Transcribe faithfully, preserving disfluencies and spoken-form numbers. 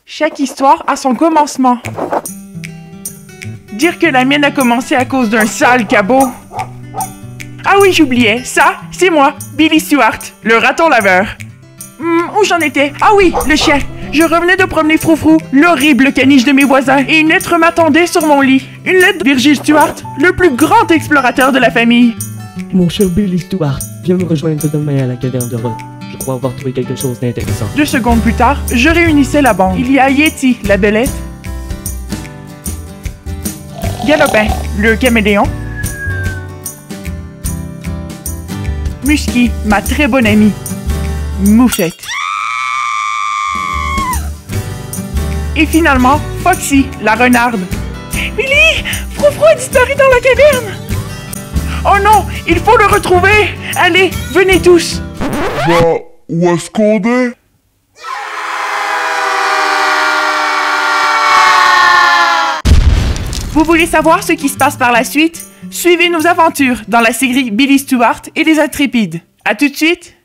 Chaque histoire a son commencement. Dire que la mienne a commencé à cause d'un sale cabot. Ah oui, j'oubliais. Ça, c'est moi, Billy Stewart, le raton laveur. Hum, où j'en étais? Ah oui, le chien. Je revenais de promener Froufrou, l'horrible caniche de mes voisins, et une lettre m'attendait sur mon lit. Une lettre de Virgil Stewart, le plus grand explorateur de la famille. Mon cher Billy Stewart, viens me rejoindre demain à la caverne de Roth. Je crois avoir trouvé quelque chose d'intéressant. Deux secondes plus tard, je réunissais la bande. Il y a Yeti, la belette. Galopin, le caméléon. Musky, ma très bonne amie. Moufette. Et finalement, Foxy, la renarde. Billy! Froufrou a disparu dans la caverne! Oh non! Il faut le retrouver! Allez, venez tous! Bah, où est-ce qu'on est? Vous voulez savoir ce qui se passe par la suite? Suivez nos aventures dans la série Billy Stewart et les Intrépides. À tout de suite!